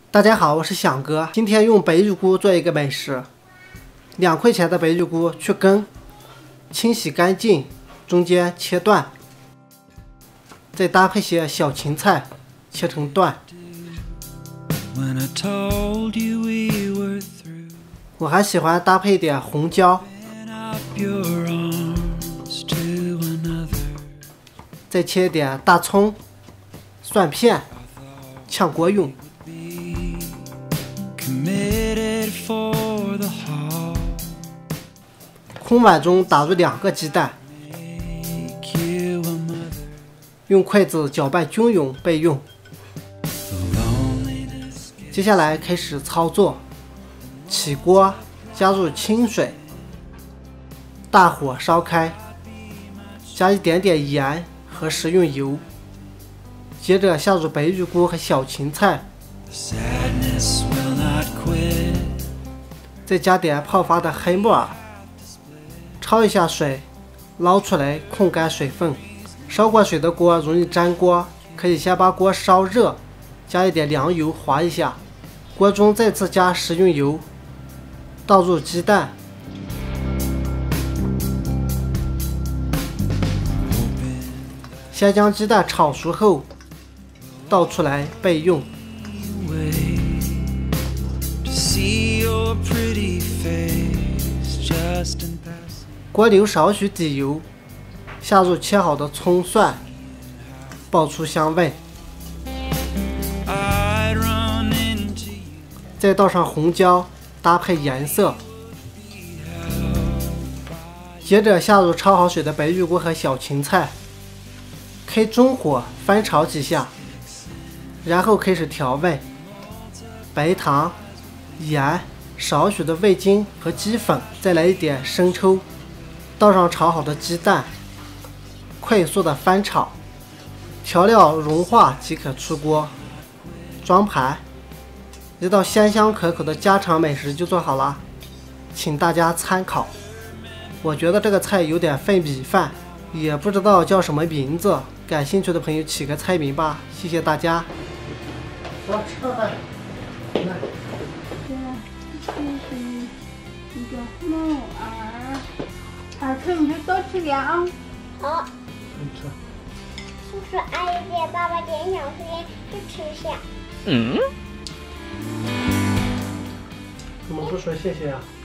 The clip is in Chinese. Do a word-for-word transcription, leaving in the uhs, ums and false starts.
大家好，我是响哥，今天用白玉菇做一个美食。两块钱的白玉菇去根，清洗干净，中间切断，再搭配些小芹菜，切成段。我还喜欢搭配点红椒，再切一点大葱、蒜片，炝锅用。空碗中打入两个鸡蛋，用筷子搅拌均匀备用。接下来开始操作，起锅，加入清水，大火烧开，加一点点盐和食用油，接着下入白玉菇和小芹菜，再加点泡发的黑木耳，焯一下水，捞出来控干水分。烧过水的锅容易粘锅，可以先把锅烧热，加一点凉油滑一下，锅中再次加食用油，倒入鸡蛋，先将鸡蛋炒熟后倒出来备用。锅留少许底油，下入切好的葱蒜，爆出香味，再倒上红椒搭配颜色，接着下入焯好水的白玉菇和小芹菜，开中火翻炒几下，然后开始调味，白糖、盐、少许的味精和鸡粉，再来一点生抽，倒上炒好的鸡蛋，快速的翻炒，调料融化即可出锅，装盘。一道鲜香可口的家常美食就做好了，请大家参考。我觉得这个菜有点费米饭，也不知道叫什么名字，感兴趣的朋友起个菜名吧，谢谢大家。我吃饭。来。 这是一个木耳，耳朵你就多吃点啊。 好。 你吃。 叔叔阿姨给爸爸点小时间就吃下。 嗯？怎么不说谢谢啊？